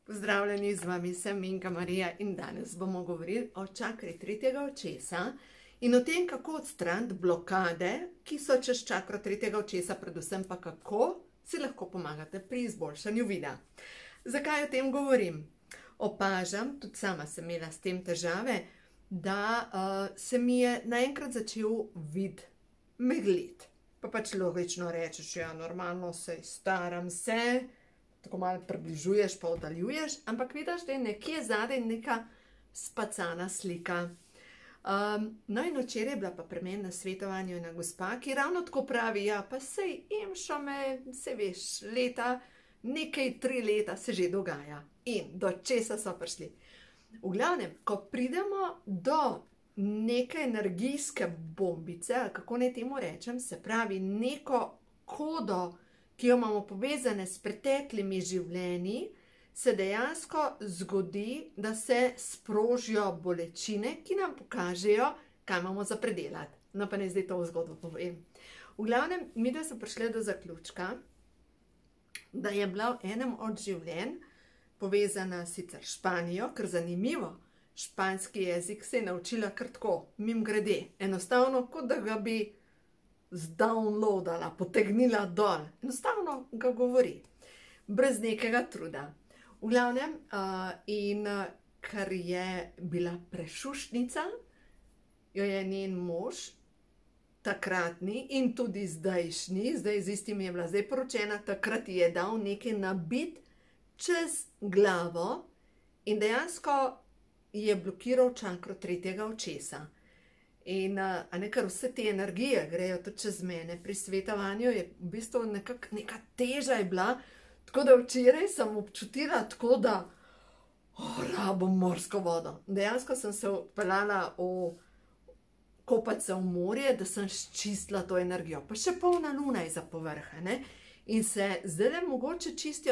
Pozdravljeni, z vami sem Minka Marija in danes bomo govorili o čakri tretjega očesa in o tem, kako odstraniti blokade, ki so čez čakro tretjega očesa, predvsem pa kako si lahko pomagate pri izboljšanju vida. Zakaj o tem govorim? Opažam, tudi sama sem imela s tem težave, da se mi je naenkrat začel vid megliti. Pa pač logično rečeš, ja, normalno staram se, tako malo približuješ pa oddaljuješ, ampak vidiš, da je nekje zadaj neka spacana slika. No in včeraj je bila pa pri meni na svetovanju ena gospa, ki ravno tako pravi, ja, pa sej emšo me, se veš, leta, nekaj 3 leta se že dogaja. In do česa so prišli? V glavnem, ko pridemo do neke energijske bombice, ali kako naj temu rečem, se pravi neko kodo, ki jo imamo povezane s preteklimi življenji, se dejansko zgodi, da se sprožijo bolečine, ki nam pokažejo, kaj imamo za predelati. No pa ne zdaj to zgodbo povem. V glavnem, mi da so prišli do zaključka, da je bila v enem od življenj povezana sicer Španijo, ker zanimivo, španski jezik se je naučila kar tako, mimogrede, enostavno, kot da ga bi zdownloadala, potegnila dol. Enostavno ga govori, brez nekega truda. V glavnem, ker je bila prešuštnica, jo je njen mož, takratni in tudi zdajšnji, zdaj z istim je bila zdaj poročena, takrat ji je dal nekaj nabit čez glavo in dejansko je blokiral čakro tretjega očesa. In ker vse te energije grejo tudi čez mene pri svetovanju, je v bistvu neka teža je bila, tako da včeraj sem občutila tako, da rabim morsko vodo. Dejansko sem se odpeljala kopati se v morje, da sem čistila to energijo. Pa še polna luna je za povrh, ne? In se zdaj mogoče čistijo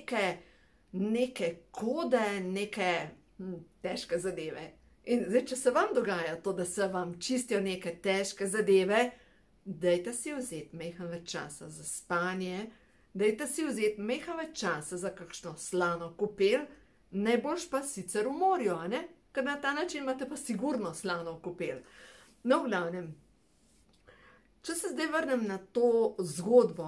neke kode, neke težke zadeve. In zdaj, če se vam dogaja to, da se vam čistijo neke težke zadeve, dajte si vzeti majhen več časa za spanje, dajte si vzeti majhen več časa za kakšno slano kopel, najboljš pa sicer v morju, ne? Ker na ta način imate pa sigurno slano kopel. No, v glavnem, če se zdaj vrnem na to zgodbo,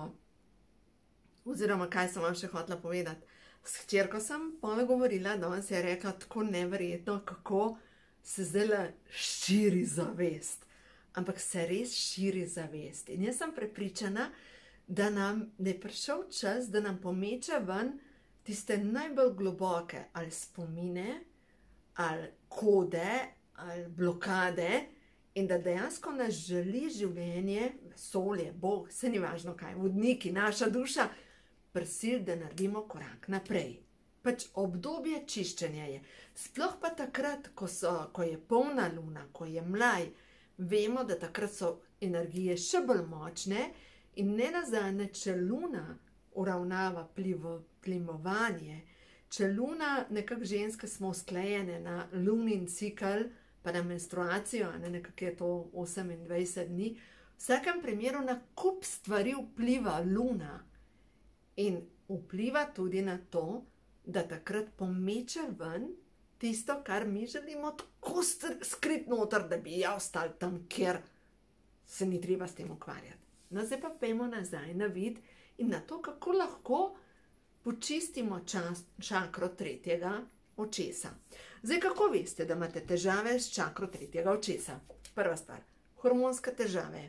oziroma kaj sem vam še hotela povedati, s hčerko sem pole govorila, danes je rekla tako neverjetno, kako se zdaj širi zavest. Ampak se res širi zavest. In jaz sem prepričana, da je prišel čas, da nam pomeče ven tiste najbolj globoke ali spomine, ali kode, ali blokade, in da dejansko nas želi življenje, vesolje, Bog, se ni važno kaj, vodniki, naša duša, prisil, da naredimo korak naprej. Pač obdobje čiščenja je. Sploh pa takrat, ko je polna luna, ko je mlaj, vemo, da takrat so energije še bolj močne in ne nazadnje, če luna uravnava plimovanje, če luna, nekako ženske smo usklajene na lunin cikel, pa na menstruacijo, nekako je to 28 dni, v vsakem primeru na kup stvari vpliva luna in vpliva tudi na to, da takrat pomeče ven tisto, kar mi želimo tako skriti noter, da bi ja ostali tam, kjer se ni treba s tem ukvarjati. No, zdaj pa pojmo nazaj na vid in na to, kako lahko počistimo čakro tretjega očesa. Zdaj, kako veste, da imate težave s čakro tretjega očesa? Prva stvar, hormonske težave.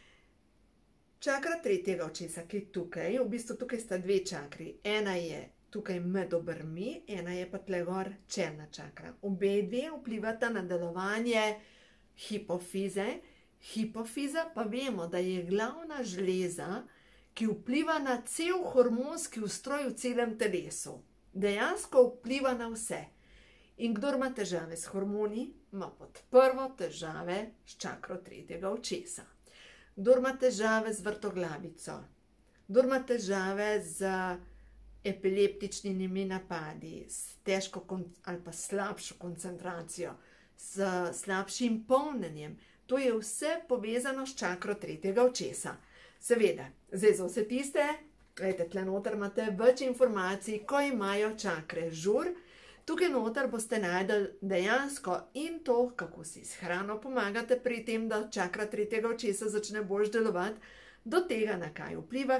Čakra tretjega očesa, ki je tukaj, v bistvu tukaj sta 2 čakri. Ena je tukaj med obrvmi, ena je pa tle gor čelna čakra. Obe dve vplivata na delovanje hipofize. Hipofiza pa vemo, da je glavna žleza, ki vpliva na cel hormonski ustroj v celem telesu. Dejansko vpliva na vse. In kdor ima težave s hormoni, ima pod prvo težave s čakro tretjega očesa. Kdor ima težave z vrtoglavico, kdor ima težave z epileptičnimi napadi, s težko ali pa slabšo koncentracijo, s slabšim polnjenjem, to je vse povezano s čakro tretjega očesa. Seveda, zdaj za vse tiste, Glejte, tle noter imate več informacij, ko imajo čakre žur. Tukaj noter boste najdeli dejansko in to, kako si s hrano pomagate pri tem, da čakra tretjega očesa začne bolj delovati, do tega, na kaj vpliva,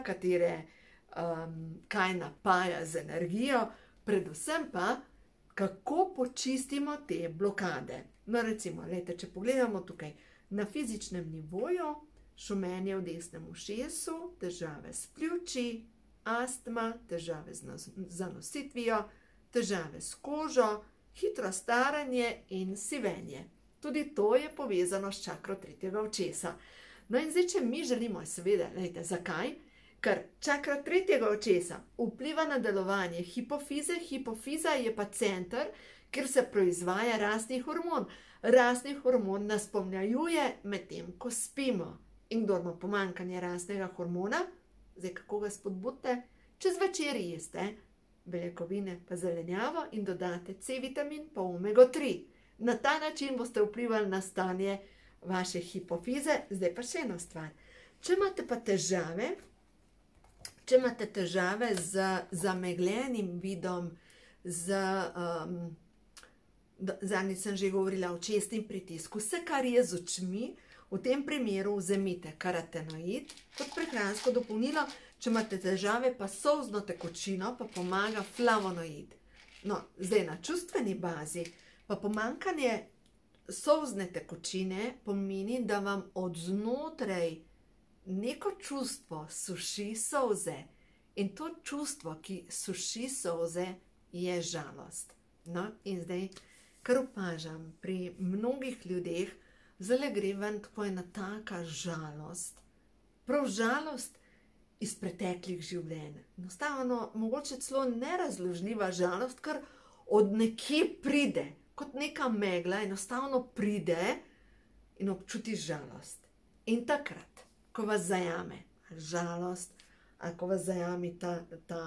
kaj napaja z energijo, predvsem pa, kako počistimo te blokade. No, recimo, glejte, če pogledamo tukaj na fizičnem nivoju, šumenje v desnem ušesu, težave s pljuči, astma, težave z zanositvijo, težave s kožo, hitro staranje in sivenje. Tudi to je povezano s čakro tretjega očesa. No in zdaj, če mi želimo, seveda, glejte, zakaj? Ker čakra tretjega očesa vpliva na delovanje hipofize. Hipofiza je pa center, kjer se proizvaja rastni hormon. Rastni hormon nas pomlajuje med tem, ko spimo. In kdor ima pomanjkanje rastnega hormona, zdaj kako ga spodbudite, čez večer jeste beljakovine pa zelenjavo in dodate C-vitamin pa omego 3. Na ta način boste vplivali na stanje vaše hipofize. Zdaj pa še ena stvar. Če imate pa težave z zamegljenim vidom, zadnjič sem že govorila o očesnem pritisku, vse kar je z očmi, v tem primeru vzemite karotenoid kot prehransko dopolnilo. Če imate težave pa s solzno tekočino, pa pomaga flavonoid. No, zdaj na čustveni bazi pa pomanjkanje solzne tekočine pomeni, da vam od znotraj neko čustvo suši solze. In to čustvo, ki suši solze, je žalost. No, in zdaj, kar opažam pri mnogih ljudeh, zdaj gre ven tako ena taka žalost. Prav žalost iz preteklih življenj. Enostavno, mogoče celo nerazložljiva žalost, kar od nekje pride, kot neka megla, enostavno pride in občutiš žalost. In takrat, ko vas zajame žalost, ali ko vas zajame ta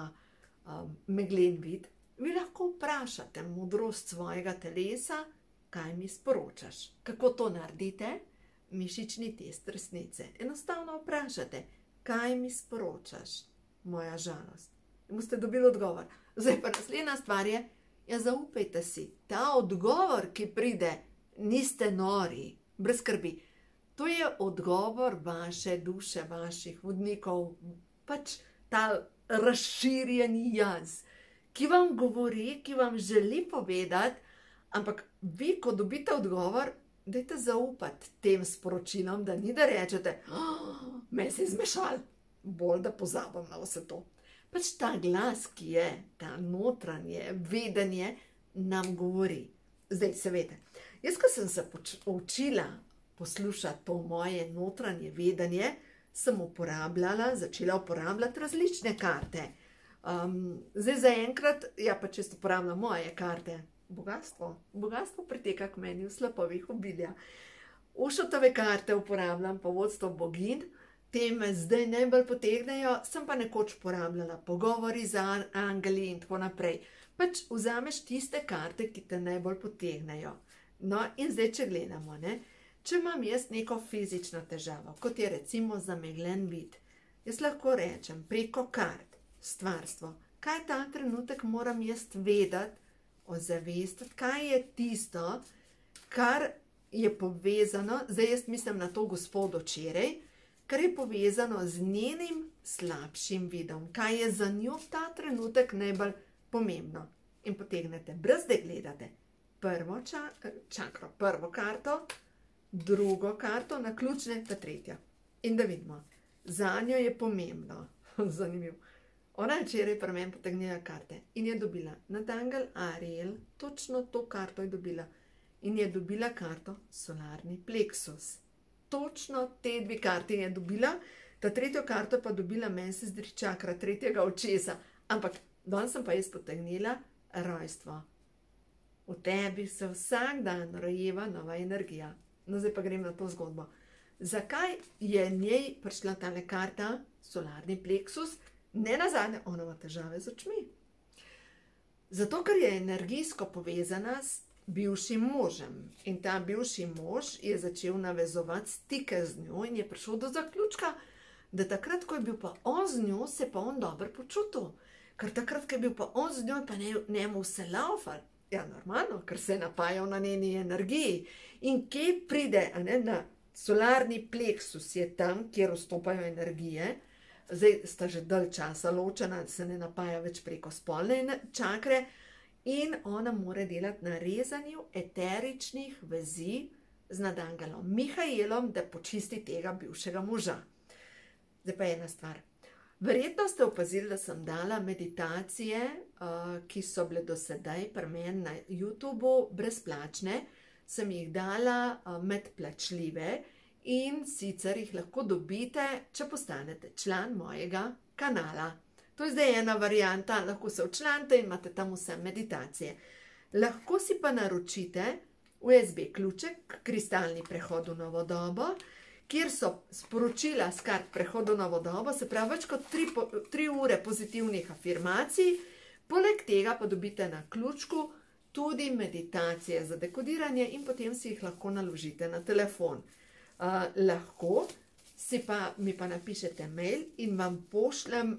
meglen vid, vi lahko vprašate modrost svojega telesa, kaj mi sporočaš. Kako to naredite? Mišični test resnice. Enostavno vprašate, kaj mi sporočaš, moja žalost. In boste dobili odgovor. Zdaj pa naslednja stvar je, ja, zaupajte si, ta odgovor, ki pride, niste nori, brez skrbi. To je odgovor vaše duše, vaših vodnikov, pač ta razširjeni jaz, ki vam govori, ki vam želi povedati, ampak vi, ko dobite odgovor, dajte zaupati tem sporočilom, da ni da rečete, me se je zmešal, bolj da pozabim na vse to. Pač ta glas, ki je, ta notranje vedenje, nam govori. Zdaj, seveda, jaz, ko sem se učila poslušati to moje notranje vedenje, sem začela uporabljati različne karte. Zdaj zaenkrat, ja pa čisto uporabljam moje karte. Bogatstvo priteka k meni v slapovih obilja. Ušotove karte uporabljam pa vodstvo bogin, te me zdaj najbolj potegnejo, sem pa nekoč uporabljala pogovori z angeli in tako naprej. Pač vzameš tiste karte, ki te najbolj potegnejo. No in zdaj, če gledamo, če imam jaz neko fizično težavo, kot je recimo zamegljen vid, jaz lahko rečem preko kart, stvarstvo, kaj ta trenutek moram jaz vedeti, ozavestiti, kaj je tisto, kar je povezano, zdaj jaz mislim na to gospodo včeraj, kar je povezano z njenim slabšim vidom, kaj je za njo ta trenutek najbolj pomembno. In potegnete, brez da gledate, prvo karto, drugo karto, naključne pa tretjo. In da vidimo, za njo je pomembno, zanimivo. Ona je včeraj pri meni potegnila karte in je dobila Nadangel Ariel, točno to karto je dobila. In je dobila karto solarni pleksus. Točno te dve karti je dobila, ta tretjo karto pa dobila, meni se zdi čakra tretjega očesa. Ampak danes sem pa jaz potegnila rojstvo. V tebi se vsak dan rojeva nova energija. No, zdaj pa grem na to zgodbo. Zakaj je njej prišla tale karta, solarni pleksus? Ne nazadnje, ona ima težave z očmi. Zato, ker je energijsko povezana s bivšim možem. In ta bivši mož je začel navezovati stike z njo in je prišel do zaključka, da takrat, ko je bil pa on z njo, se pa on dobro počutil. Ker takrat, ko je bil pa on z njo, pa njemu vse laufal. Ja, normalno, ker se je napajal na njeni energiji. In kje pride, na solarni pleksus je tam, kjer vstopajo energije. Zdaj sta že dalj časa ločena, se ne napaja več preko spolne čakre. In ona mora delati na rezanju eteričnih vezi z nadangelom Mihaelom, da počisti tega bivšega moža. Zdaj pa ena stvar. Verjetno ste opazili, da sem dala meditacije, ki so bile do sedaj pri meni na YouTubeu brezplačne, sem jih dala med plačljive in sicer jih lahko dobite, če postanete član mojega kanala. To je zdaj ena varianta, lahko se včlanite in imate tam vse meditacije. Lahko si pa naročite USB ključek, kristalni prehod v novo dobo, kjer so sporočila s kart prehodu v novo dobo, se pravi več kot 3 ure pozitivnih afirmacij, poleg tega pa dobite na ključku tudi meditacije za dekodiranje in potem si jih lahko naložite na telefon. Lahko mi pa napišete mail in vam pošljem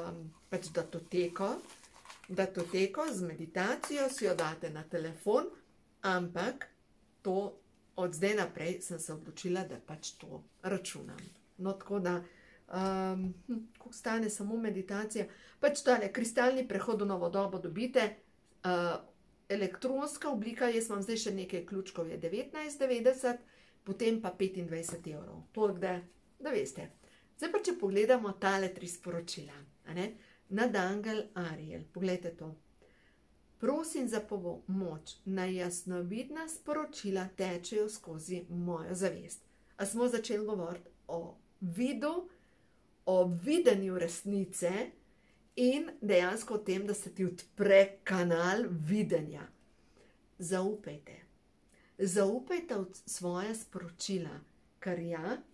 datoteko z meditacijo, si jo date na telefon, ampak to od zdaj naprej sem se odločila, da pač to računam. No, tako da, koliko stane samo meditacija, pač tale kristalni prehod v novo dobo dobite, elektronska oblika, jaz imam zdaj še nekaj ključkov, je 19,90, potem pa 25 evrov. Toliko, da veste. Zdaj pa, če pogledamo tale 3 sporočila. Nadangel Ariel, pogledajte to. Prosim za pomoč, naj jasnovidna sporočila tečejo skozi mojo zavest. A smo začeli govoriti o vidu, o videnju resnice in dejansko o tem, da se ti odpre kanal videnja. Zaupajte. Zaupajte v svoje sporočila, ker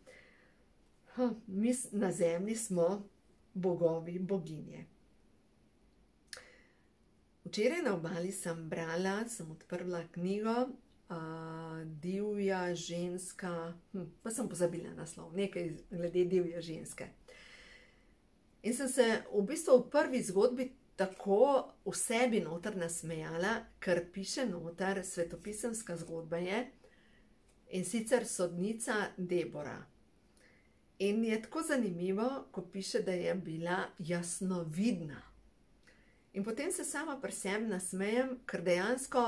mi na zemlji smo bogovi, boginje. Včeraj na obali sem brala, sem odprla knjigo Divja ženska, pa sem pozabila naslov, nekaj glede divje ženske. In sem se v bistvu v prvi zgodbi tako v sebi noter nasmejala, ker piše noter, svetopisemska zgodba je, in sicer sodnica Debora. In je tako zanimivo, ko piše, da je bila jasnovidna. In potem se sama pri sebi nasmejem, ker dejansko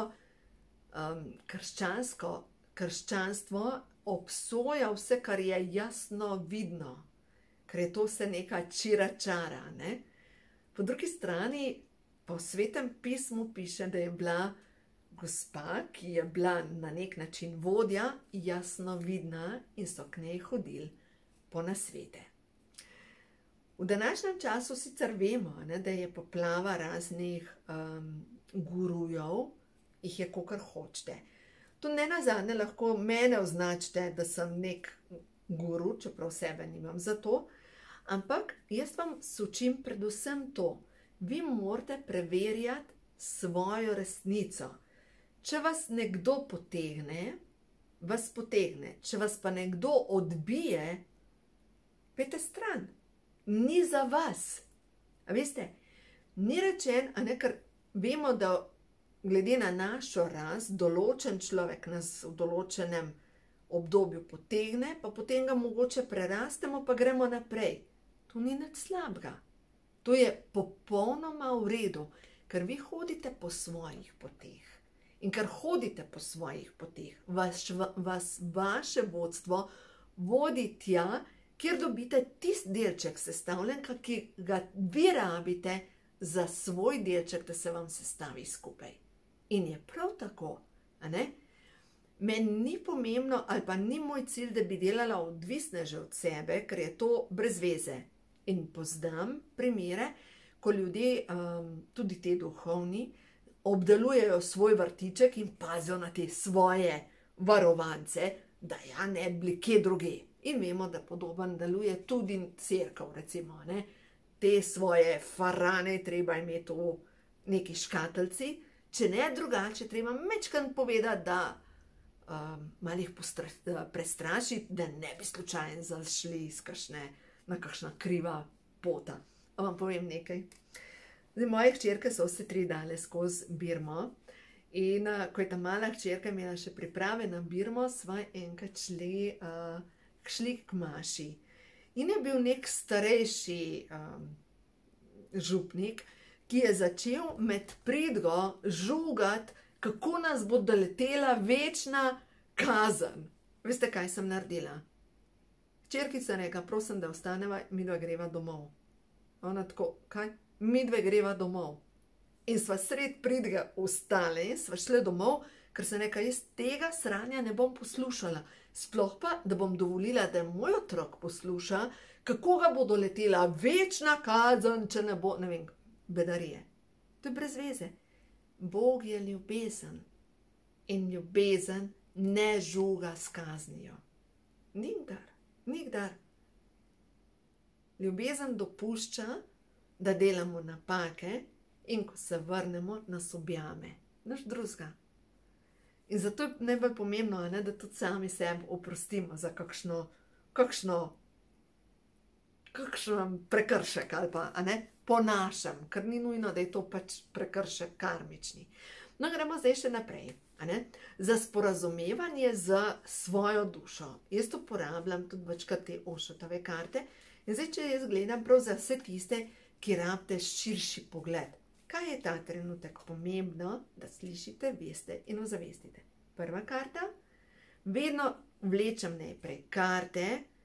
krščanstvo obsoja vse, kar je jasno vidno, ker je to vse neka čira-čara. Po drugi strani, po Svetem pismu piše, da je bila gospa, ki je bila na nek način vodja, jasno vidna in so k njej hodili po nasvete. V današnjem času sicer vemo, da je poplava raznih gurujev, jih je kakor hočete. To ne nazadnje lahko mene označite, da sem nek guru, čeprav sebe nimam za to, ampak jaz vam sučim predvsem to. Vi morate preverjati svojo resnico. Če vas nekdo potegne, vas potegne. Če vas pa nekdo odbije, pejte stran. Ni za vas. A veste, ni rečen, ker vemo, da glede na našo rast, določen človek nas v določenem obdobju potegne, pa potem ga mogoče prerastemo, pa gremo naprej. To ni nič slabega. To je popolnoma v redu, ker vi hodite po svojih poteh. In ker hodite po svojih poteh, vas vaše vodstvo vodi tja, kjer dobite tisti delček sestavljen, ki ga vi rabite za svoj delček, da se vam sestavi skupaj. In je prav tako, Meni ni pomembno, ali pa ni moj cilj, da bi delala odvisneže od sebe, ker je to brez veze. In poznam primere, ko ljudje, tudi te duhovni, obdelujejo svoj vrtiček in pazijo na te svoje varovance, da ne bi bili kje druge. In vemo, da podoben deluje tudi cerkev, recimo, te svoje farane treba imeti v neki škateljci, če ne drugače, treba mečkan povedati, da malo jih prestrašiti, da ne bi slučajno zašli iz kakšne na kakšna kriva pota. A vam povem nekaj. Zdaj, moje hčerke so vse 3 dale skozi Birmo in ko je ta mala hčerka imela še priprave na Birmo, sva enkrat šli k maši. In je bil nek starejši župnik, ki je začel med pridgo žugati, kako nas bo doletela večna kazen. Veste, kaj sem naredila? Hčerki sem rekla, prosim, da ostaneva, midva greva domov. Ona tako, kaj? Midve greva domov. In sva sred pridge ostali, sva šli domov, ker sem rekla, jaz tega sranja ne bom poslušala. Sploh pa, da bom dovolila, da moj otrok posluša, kako ga bo doletela večna kazen, če ne bo, ne vem, bedarije. To je brez veze. Bog je ljubezen in ljubezen ne žuga s kaznijo. Nikdar, nikdar. Ljubezen dopušča, da delamo napake in ko se vrnemo, nas objame. Nič drugega. In zato je najbolj pomembno, da tudi sami sebi oprostimo za kakšno prekršek ali pa, po našem, ker ni nujno, da je to pač prekršek karmični. No, gremo zdaj še naprej. Za sporazumevanje z svojo dušo. Jaz uporabljam tudi večkrat te Oshotove karte. In zdaj, če jaz gledam prav za vse tiste, ki rabite širši pogled. Kaj je ta trenutek pomembno, da slišite, veste in ozavestite? Prva karta. Vedno vlečem najprej karte,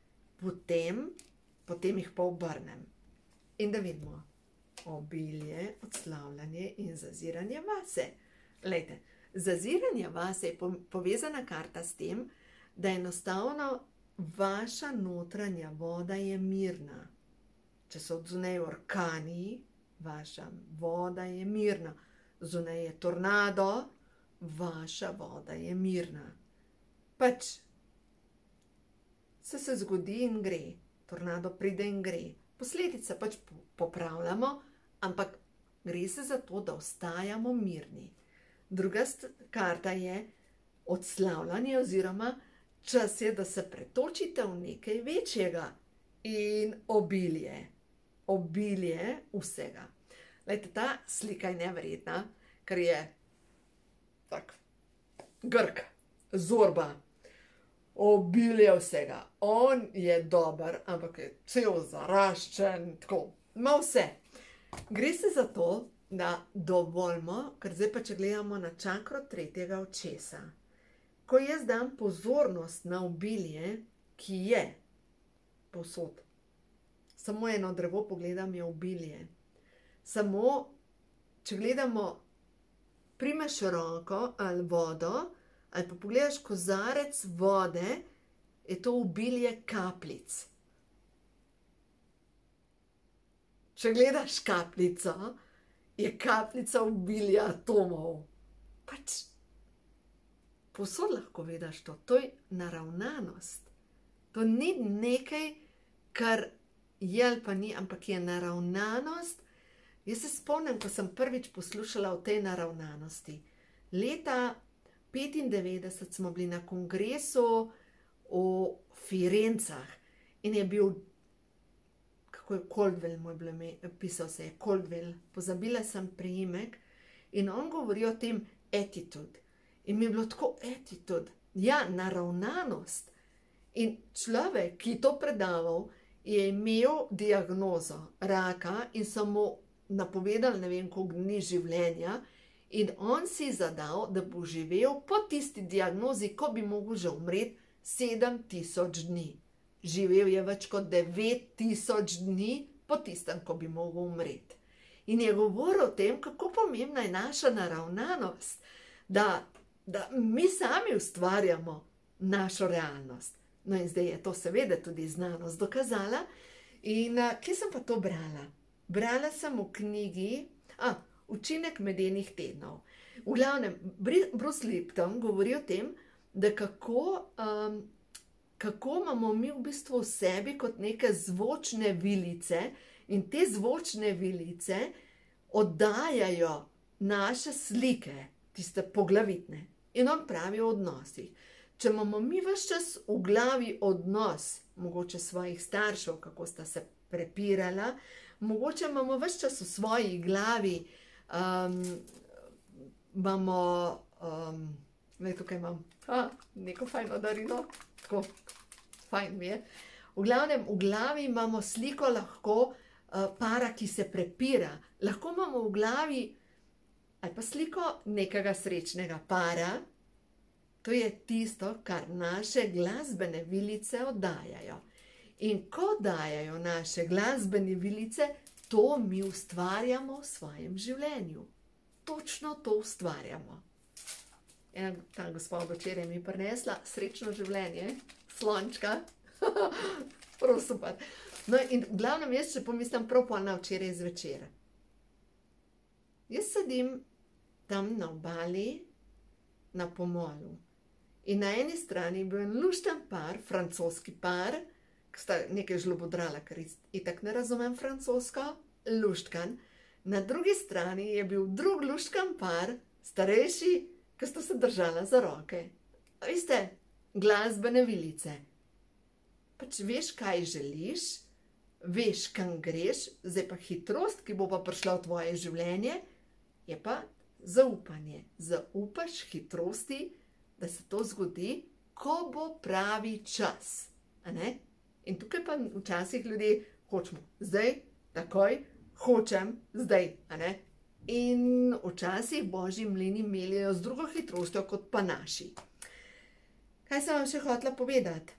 potem jih pa obrnem. In da vidimo. Obilje, odslavljanje in zaziranje vase. Glejte, zaziranje vase je povezana karta s tem, da enostavno vaša notranja voda je mirna. Če so odzunaj orkani, vaša voda je mirna. Zunaj je tornado, vaša voda je mirna. Pač se zgodi in gre. Tornado pride in gre. Posledice pač popravljamo, ampak gre se za to, da ostajamo mirni. Druga karta je odslavljanje oziroma čas je, da se pretočite v nekaj večjega in obilje. Obilje vsega. Glejte, ta slika je neverjetna, ker je tak Grk, Zorba, obilje vsega. On je dober, ampak je cel zaraščen, tako, ima vse. Gre se za to, da dovolimo, ker zdaj pa če gledamo na čakro 3. očesa. Ko jaz dam pozornost na obilje, ki je povsod, samo eno drevo pogledam, je obilje. Samo, če gledamo, primeš roko ali vodo, ali pa pogledaš kozarec vode, je to obilje kapljic. Če gledaš kapljico, je kapljica obilja atomov. Pač, povsod lahko vidiš to. To je naravnanost. To ni nekaj, kar je ali pa ni, ampak je naravnanost. Jaz se spomnim, ko sem prvič poslušala o tej naravnanosti. Leta 1995 smo bili na kongresu v Firencah in je bil, kako je Caldwell, moj bilo ime, pisal se je Caldwell, pozabila sem priimek in on govori o tem attitude. In mi je bilo tako attitude, ja, naravnanost. In človek, ki je to predaval, je imel diagnozo raka in samo napovedal ne vem koliko dni življenja in on si zadal, da bo živel po tisti diagnozi, ko bi mogel že umreti 7000 dni. Živel je več kot 9000 dni po tistem, ko bi mogel umreti. In je govoril o tem, kako pomembna je naša naravnanost, da mi sami ustvarjamo našo realnost. No in zdaj je to seveda tudi znanost dokazala. In kje sem pa to brala? Brala sem v knjigi Učinek medenih tednov. V glavnem, Bruce Lipton govori o tem, da kako imamo mi v bistvu v sebi kot neke zvočne vilice in te zvočne vilice oddajajo naše slike, tiste poglavitne. In on pravi o odnosih. Če imamo mi ves čas v glavi odnos, mogoče svojih staršev, kako sta se prepirala, mogoče imamo ves čas v svoji glavi, imamo, tukaj imam neko fajno darilo, tako fajn mi je. V glavnem, v glavi imamo sliko lahko para, ki se prepira. Lahko imamo v glavi ali pa sliko nekega srečnega para. To je tisto, kar naše glasbene vilice oddajajo. In ko dajajo naše glasbene vilice, to mi ustvarjamo v svojem življenju. Točno to ustvarjamo. Ta gospod včeraj mi prinesla srečno življenje, slončka. Prav super. No in v glavnem jaz še pomislim prav na včeraj zvečer. Jaz sedim tam na obali, na pomolu. In na eni strani je bil en lušten par, francoski par, ki sta nekaj žlobodrala, ker itak ne razumem francosko, luštkan. Na drugi strani je bil drug luštkan par, starejši, ki sta se držala za roke. Veste, glasbene vilice. Pač veš, kaj želiš, veš, kam greš, zdaj pa hitrost, ki bo pa prišla v tvoje življenje, je pa zaupanje. Zaupaš hitrosti, da se to zgodi, ko bo pravi čas. In tukaj pa včasih ljudje hočemo zdaj, takoj, hočem zdaj. In včasih božji mlini meljejo z drugo hitrostjo kot pa naši. Kaj sem vam še hotela povedati?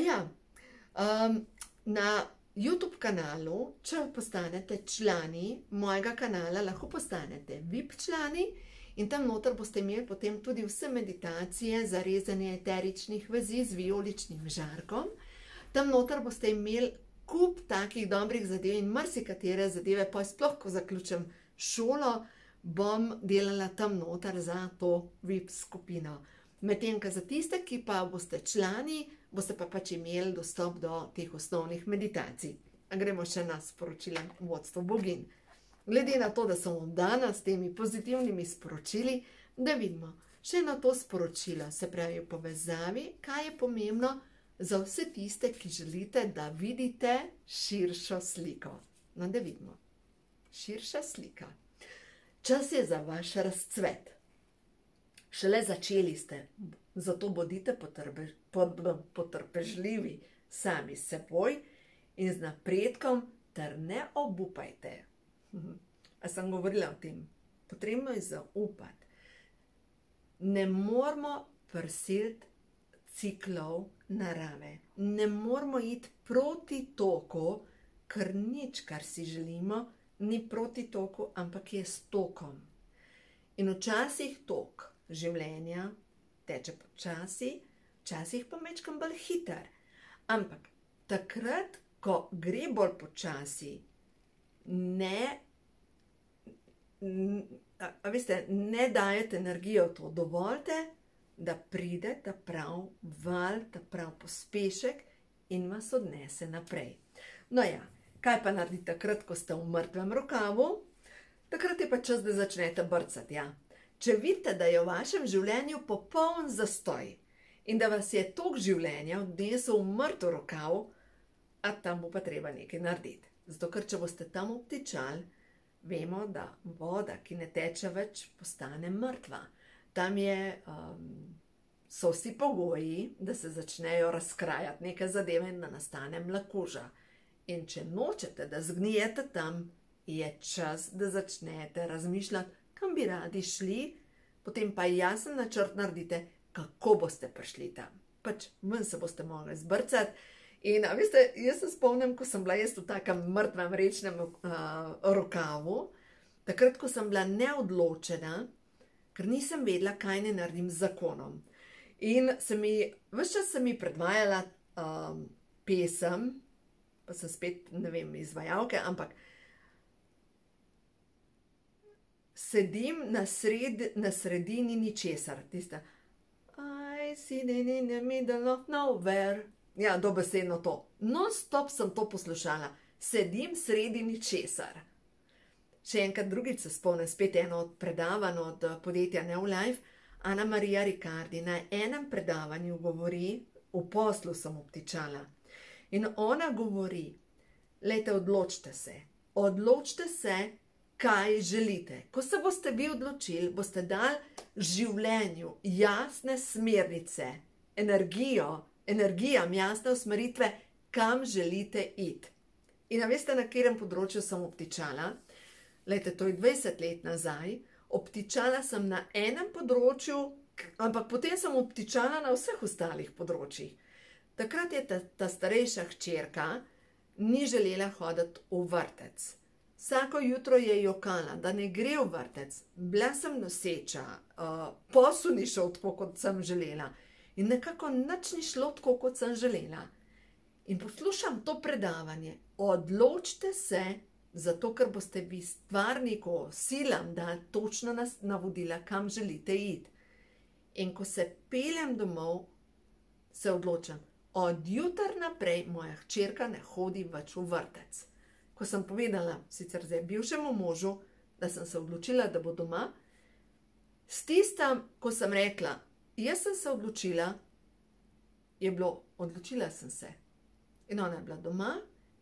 Na YouTube kanalu, če postanete člani mojega kanala, lahko postanete VIP člani in tam noter boste imeli potem tudi vse meditacije za rezanje eteričnih vezi z vijoličnim žarkom. Tam noter boste imeli kup takih dobrih zadev in marsikatere zadeve, pa sploh, ko zaključim šolo, bom delala tam noter za to VIP skupino. Medtem, ka za tiste, ki pa boste člani, boste pa pač imeli dostop do teh osnovnih meditacij. Gremo še na sporočila vodstvo bogin. Glede na to, da sem vam dana s temi pozitivnimi sporočili, da vidimo še na to sporočilo, se pravi v povezavi, kaj je pomembno za vse tiste, ki želite, da vidite širšo sliko. No, da vidimo. Širša slika. Čas je za vaš razcvet. Šele začeli ste, zato bodite potrpežljivi sami s seboj in z napredkom ter ne obupajte. A sem govorila o tem? Potrebno je zaupati. Ne moramo prisiliti ciklov narave. Ne moramo iti proti toku, ker nič, kar si želimo, ni proti toku, ampak je s tokom. In včasih tok življenja teče počasi, včasih pa majčkeno bolj hiter. Ampak takrat, ko gre bolj počasi, ne dajete energijo v to, dovolite, da pride ta prav val, ta prav pospešek in vas odnese naprej. No ja, kaj pa naredite takrat, ko ste v mrtvem rokavu? Takrat je pa čas, da začnete brcati, ja. Če vidite, da je v vašem življenju popoln zastoj in da vas je tok življenja odnesel v mrtev rokav, a tam bo pa treba nekaj narediti. Zato, ker če boste tam obtičali, vemo, da voda, ki ne teče več, postane mrtva. Tam so vsi pogoji, da se začnejo razkrajati neke zadeve in da nastane mlakuža. In če nočete, da zgnijete tam, je čas, da začnete razmišljati, kam bi radi šli, potem pa jasen načrt naredite, kako boste prišli tam. Pač ven se boste mogli zbrcati. In veste, jaz se spomnim, ko sem bila jaz v takem mrtvem rečnem rokavu, takrat, ko sem bila neodločena, ker nisem vedela, kaj ne naredim z zakonom. In ves čas se mi predvajala pesem, pa sem spet, ne vem, izvajalke, ampak sedim na sredini ničesar, tista I sitting in the middle of nowhere. Ja, dobesedno to. Non-stop sem to poslušala. Sedim sredi ničesar. Še enkrat drugič se spomnim, spet eno od predavanj od podjetja New Life, Ana Marija Ricardi na enem predavanju govori, v poslu sem obtičala. In ona govori, lejte, odločite se, kaj želite. Ko se boste vi odločili, boste dali življenju jasne smernice, energijam jasne usmeritve, kam želite iti. In a veste, na katerem področju sem obtičala? Lejte, to je 20 let nazaj. Obtičala sem na enem področju, ampak potem sem obtičala na vseh ostalih področjih. Takrat je ta starejša hčerka ni želela hoditi v vrtec. Vsako jutro je jokala, da ne gre v vrtec. Bila sem noseča, posel ni šel tako, kot sem želela. In nekako nič ni šlo tako, kot sem želela. In poslušam to predavanje. Odločite se, zato ker boste vi stvarniku silam dali točno navodila, kam želite iti. In ko se peljem domov, se odločam, od jutra naprej moja hčerka ne hodi več v vrtec. Ko sem povedala, sicer zdaj bivšemu možu, da sem se odločila, da bo doma, s tistem, ko sem rekla, jaz sem se odločila, je bilo, odločila sem se. In ona je bila doma,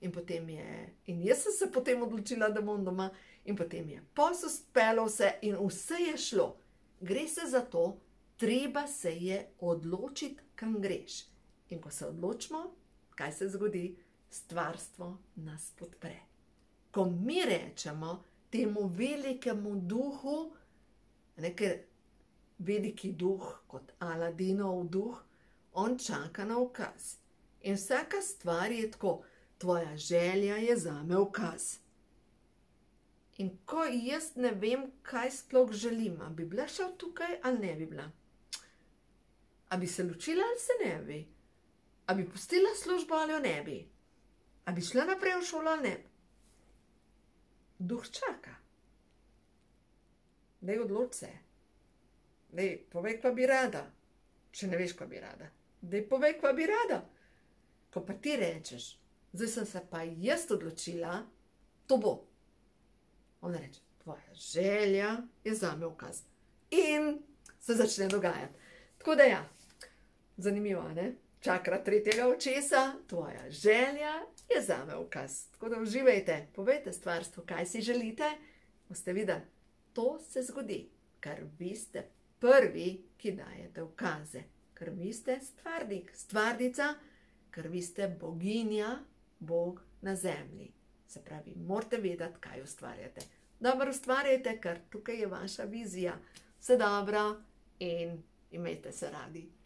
in jaz sem se potem odločila, da bom doma, in potem je posel speljal vse in vse je šlo. Gre se za to, treba se je odločiti, kam greš. In ko se odločimo, kaj se zgodi? Stvarstvo nas podpre. Ko mi rečemo temu velikemu duhu, ker veliki duh, kot Aladinov duh, on čaka na ukaz. In vsaka stvar je tako, tvoja želja je zame ukaz. In ko jaz ne vem, kaj sploh želim, a bi bila še tukaj ali ne bi bila? A bi se ločila ali se ne bi? A bi pustila službo ali jo ne bi? A bi šla naprej v šolo ali ne? Duh čaka. Daj odloči se. Daj povej, kva bi rada. Če ne veš, kva bi rada. Daj povej, kva bi rada. Ko pa ti rečeš, zdaj sem se pa jaz odločila, to bo. On reče, tvoja želja je zame ukaz. In se začne dogajati. Tako da ja, zanimivo, ne? Čakra tretjega očesa, tvoja želja je zame ukaz. Tako da uživajte, povejte stvarstvu, kaj si želite, boste videli, to se zgodi, ker vi ste prvi, ki dajete ukaze, ker vi ste stvarnik, stvarnica, ker vi ste boginja, Bog na zemlji. Se pravi, morate vedeti, kaj ustvarjate. Dobro ustvarjajte, ker tukaj je vaša vizija. Vse dobro in imejte se radi.